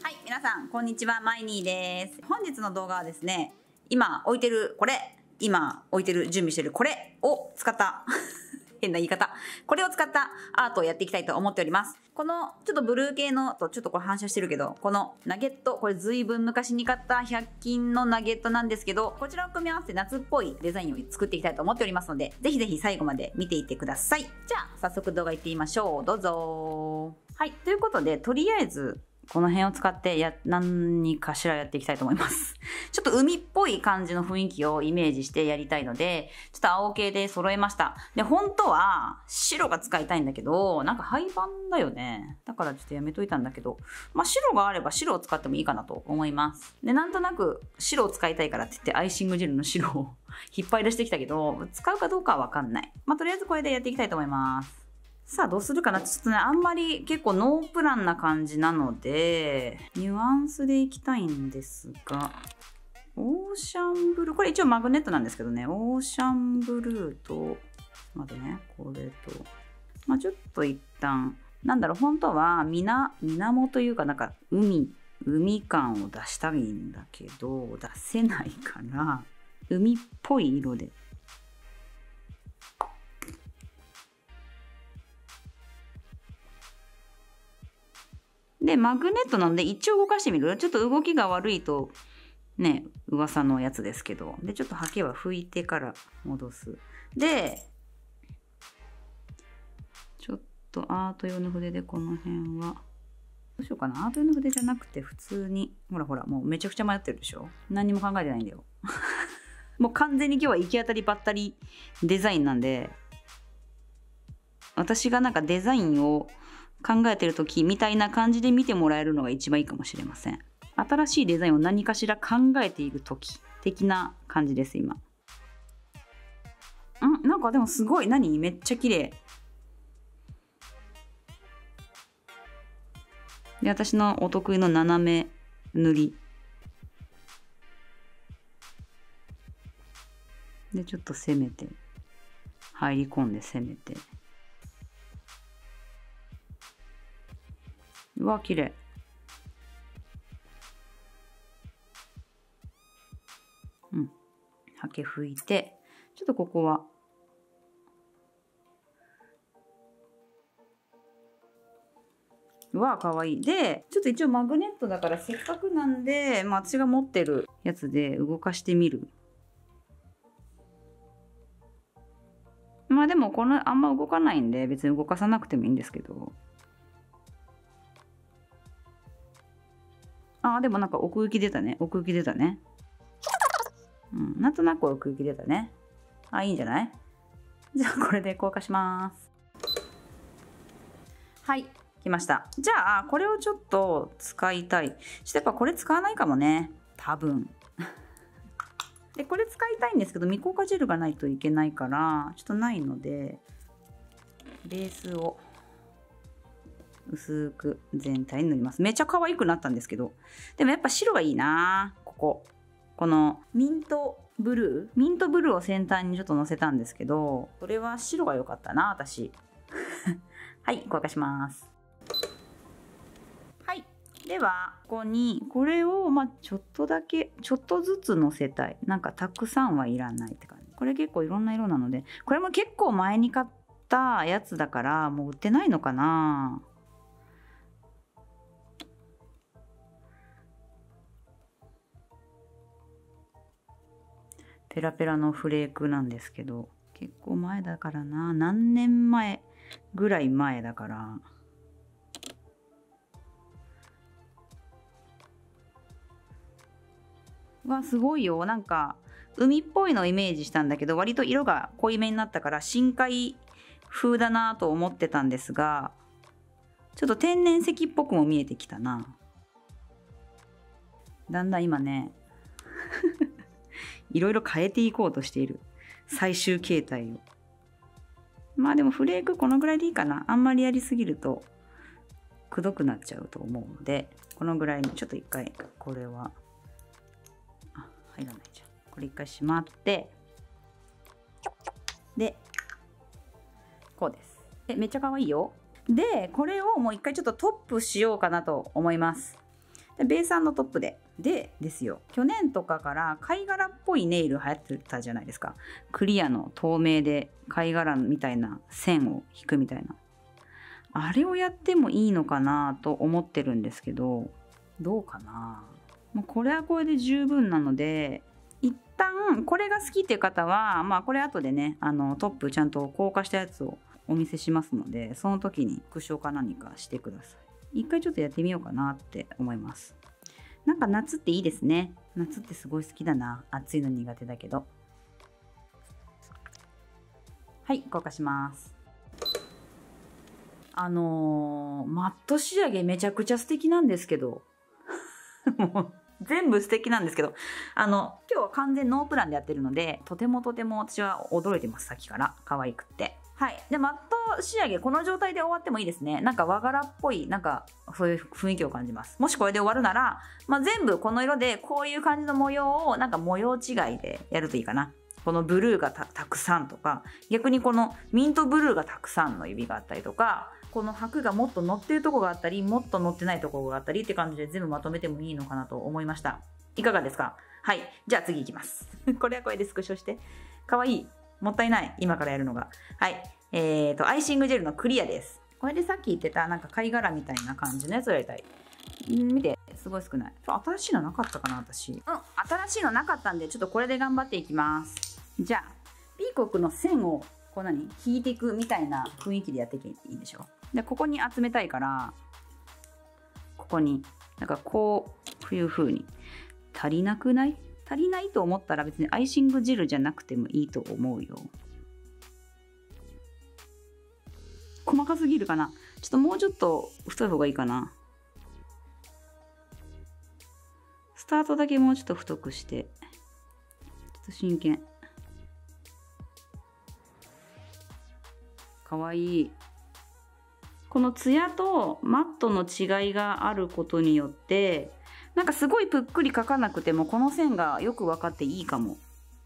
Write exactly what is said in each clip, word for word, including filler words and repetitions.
はい、皆さん、こんにちは、マイニーです。本日の動画はですね、今置いてるこれ、今置いてる準備してるこれを使った、変な言い方。これを使ったアートをやっていきたいと思っております。この、ちょっとブルー系のと、ちょっとこれ反射してるけど、このナゲット、これずいぶん昔に買ったひゃく均のナゲットなんですけど、こちらを組み合わせて夏っぽいデザインを作っていきたいと思っておりますので、ぜひぜひ最後まで見ていってください。じゃあ、早速動画行ってみましょう。どうぞ。はい、ということで、とりあえず、この辺を使ってや、何かしらやっていきたいと思います。ちょっと海っぽい感じの雰囲気をイメージしてやりたいので、ちょっと青系で揃えました。で、本当は白が使いたいんだけど、なんか廃盤だよね。だからちょっとやめといたんだけど、まあ白があれば白を使ってもいいかなと思います。で、なんとなく白を使いたいからって言ってアイシングジェルの白を引っ張り出してきたけど、使うかどうかはわかんない。まあとりあえずこれでやっていきたいと思います。さあどうするかな。ちょっとね、あんまり結構ノープランな感じなので、ニュアンスでいきたいんですが、オーシャンブルー、これ一応マグネットなんですけどね、オーシャンブルーと、までね、これと、まあちょっと一旦、なんだろう、本当は、みな、水面というかなんか、海、海感を出したいんだけど、出せないから、海っぽい色で。で、マグネットなので一応動かしてみる。ちょっと動きが悪いと、ね、噂のやつですけど。で、ちょっとハケは拭いてから戻す。で、ちょっとアート用の筆でこの辺は、どうしようかな。アート用の筆じゃなくて普通に、ほらほら、もうめちゃくちゃ迷ってるでしょ。何にも考えてないんだよ。もう完全に今日は行き当たりばったりデザインなんで、私がなんかデザインを考えてる時みたいな感じで見てもらえるのが一番いいかもしれません。新しいデザインを何かしら考えている時的な感じです今。んなんかでもすごい、何めっちゃ綺麗で、私のお得意の斜め塗りでちょっと攻めて入り込んで攻めて、うわ綺麗。うん、ハケ拭いて、ちょっとここはうわかわいい。でちょっと一応マグネットだからせっかくなんで、まあ、私が持ってるやつで動かしてみる。まあでもこのあんま動かないんで別に動かさなくてもいいんですけど、あーでもなんか奥行き出たね。奥行き出たね。うん、なんとなく奥行き出たね。あ、いいんじゃない？じゃあこれで硬化します。はい、来ました。じゃあこれをちょっと使いたい。ちょっとやっぱこれ使わないかもね。多分。で、これ使いたいんですけど、未硬化ジェルがないといけないから、ちょっとないので、ベースを薄く全体に塗ります。めっちゃ可愛くなったんですけど、でもやっぱ白がいいな。ここ。このミントブルーミントブルーを先端にちょっとのせたんですけど、それは白が良かったな、私。はい、硬化します。はい。では、ここに、これを、まあ、ちょっとだけ、ちょっとずつのせたい。なんか、たくさんはいらないって感じ。これ結構いろんな色なので、これも結構前に買ったやつだから、もう売ってないのかな。ペラペラのフレークなんですけど、結構前だからな。何年前ぐらい前だから。わ、すごいよ。なんか、海っぽいのをイメージしたんだけど、割と色が濃いめになったから、深海風だなと思ってたんですが、ちょっと天然石っぽくも見えてきたな。だんだん今ね、いろいろ変えていこうとしている。最終形態を。まあでもフレークこのぐらいでいいかな。あんまりやりすぎると、くどくなっちゃうと思うので、このぐらいにちょっと一回、これは、あ、入らないじゃん。これ一回しまって、で、こうです。で、めっちゃ可愛いよ。で、これをもう一回ちょっとトップしようかなと思います。 でベース&トップで。でですよ。去年とかから貝殻っぽいネイル流行ってたじゃないですか。クリアの透明で貝殻みたいな線を引くみたいな。あれをやってもいいのかなと思ってるんですけど、どうかな。もうこれはこれで十分なので、一旦これが好きっていう方は、まあこれ後でね、あのトップちゃんと硬化したやつをお見せしますので、その時に復唱か何かしてください。一回ちょっとやってみようかなって思います。なんか夏っていいですね。夏ってすごい好きだな。暑いの苦手だけど。はい、硬化します。あのー、マット仕上げめちゃくちゃ素敵なんですけど。もう全部素敵なんですけど、あの、今日は完全ノープランでやってるので、とてもとても私は驚いてます、さっきから。可愛くって。はい。で、マット仕上げ、この状態で終わってもいいですね。なんか和柄っぽい、なんかそういう雰囲気を感じます。もしこれで終わるなら、まあ、全部この色でこういう感じの模様を、なんか模様違いでやるといいかな。このブルーが た, たくさんとか、逆にこのミントブルーがたくさんの指があったりとか、この白がもっと乗ってるとこがあったり、もっと乗ってないとこがあったりって感じで全部まとめてもいいのかなと思いました。いかがですか？はい。じゃあ次いきます。これはこれでスクショして。かわいい。もったいない。今からやるのが。はい。えーと、アイシングジェルのクリアです。これでさっき言ってたなんか貝殻みたいな感じのやつをやりたい。ん見て。すごい少ない。新しいのなかったかな、私。うん。新しいのなかったんで、ちょっとこれで頑張っていきます。じゃあ、ピーコックの線をこう何引いていくみたいな雰囲気でやっていけばいいでしょ。で、ここに集めたいから、ここに、なんかこういう風に。足りなくない？足りないと思ったら別にアイシングジェルじゃなくてもいいと思うよ。細かすぎるかな？ちょっともうちょっと太い方がいいかな。スタートだけもうちょっと太くして。ちょっと真剣。かわいい。このツヤとマットの違いがあることによって、なんかすごいぷっくり描かなくてもこの線がよく分かっていいかも。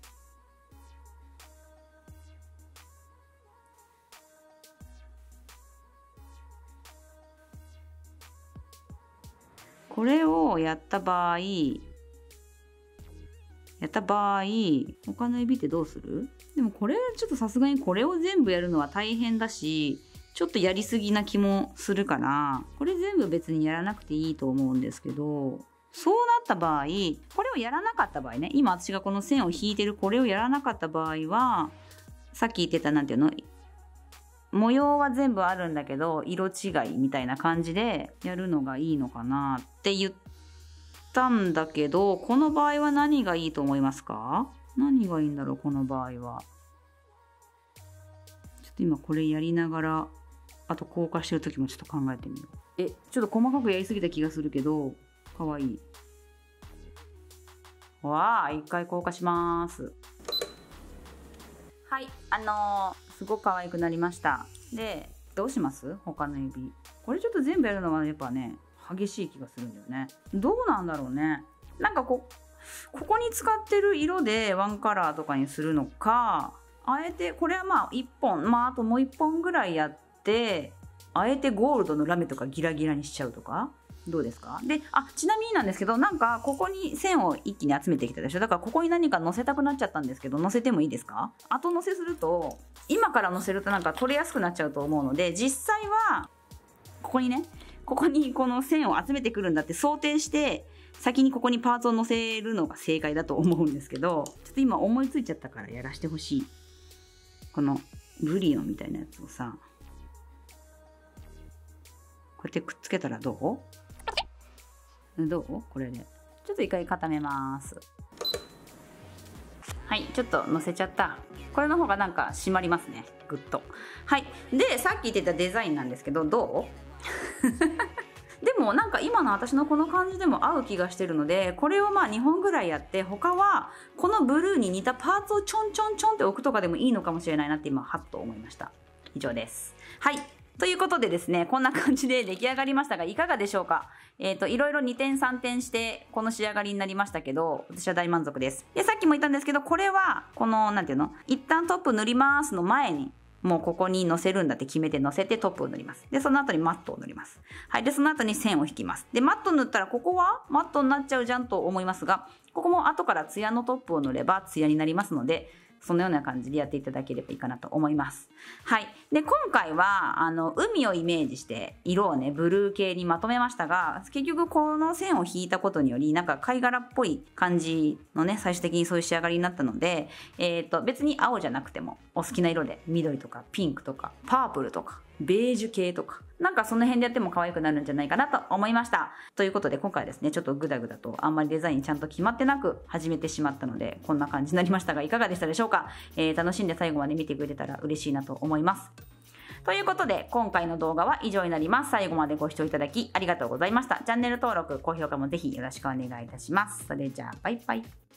これをやった場合、やった場合、他の指ってどうする？でもこれちょっとさすがにこれを全部やるのは大変だし、ちょっとやりすぎな気もするから、これ全部別にやらなくていいと思うんですけど、そうなった場合、これをやらなかった場合ね、今私がこの線を引いてるこれをやらなかった場合は、さっき言ってたなんていうの、模様は全部あるんだけど、色違いみたいな感じでやるのがいいのかなって言ったんだけど、この場合は何がいいと思いますか？何がいいんだろう、この場合は。ちょっと今これやりながら、あと硬化してる時もちょっと考えてみよう。え、ちょっと細かくやりすぎた気がするけど、かわいい。わあ、一回硬化します。はい、あのー、すごく可愛くなりました。で、どうします？他の指。これちょっと全部やるのはやっぱね、激しい気がするんだよね。どうなんだろうね。なんかこ、ここに使ってる色でワンカラーとかにするのか、あえて、これはまあいっぽん、まああともういっぽんぐらいやって、あえてゴールドのラメとかギラギラにしちゃうとか。どうですか？で、あ、ちなみになんですけど、なんかここに線を一気に集めてきたでしょ。だからここに何か載せたくなっちゃったんですけど、載せてもいいですか？後載せすると、今から載せるとなんか取れやすくなっちゃうと思うので、実際はここにね、ここにこの線を集めてくるんだって想定して、先にここにパーツを載せるのが正解だと思うんですけど、ちょっと今思いついちゃったからやらせてほしい。このブリオンみたいなやつをさ、こうやってくっつけたらどう？どう？これで。ちょっと一回固めます。はい、ちょっと乗せちゃった。これの方がなんか締まりますね。ぐっと。はい。で、さっき言ってたデザインなんですけど、どう？でもなんか今の私のこの感じでも合う気がしてるので、これをまあにほんぐらいやって、他はこのブルーに似たパーツをちょんちょんちょんって置くとかでもいいのかもしれないなって今、はっと思いました。以上です。はい。ということでですね、こんな感じで出来上がりましたが、いかがでしょうか？えっと、いろいろにてんさんてんして、この仕上がりになりましたけど、私は大満足です。で、さっきも言ったんですけど、これは、この、なんていうの？一旦トップ塗りますの前に、 もうここに乗せるんだって決めて乗せてトップを塗ります。で、その後にマットを塗ります。はい。で、その後に線を引きます。で、マット塗ったらここはマットになっちゃうじゃんと思いますが、ここも後からツヤのトップを塗ればツヤになりますので、そのような感じでやっていただければいいかなと思います。はい。で、今回は、あの、海をイメージして、色をね、ブルー系にまとめましたが、結局この線を引いたことにより、なんか貝殻っぽい感じのね、最終的にそういう仕上がりになったので、えっと、別に青じゃなくても、お好きな色で、緑とかピンクとか、パープルとか、ベージュ系とか、なんかその辺でやっても可愛くなるんじゃないかなと思いました。ということで今回はですね、ちょっとグダグダとあんまりデザインちゃんと決まってなく始めてしまったので、こんな感じになりましたが、いかがでしたでしょうか。えー、楽しんで最後まで見てくれたら嬉しいなと思います。ということで、今回の動画は以上になります。最後までご視聴いただきありがとうございました。チャンネル登録、高評価もぜひよろしくお願いいたします。それじゃあ、バイバイ。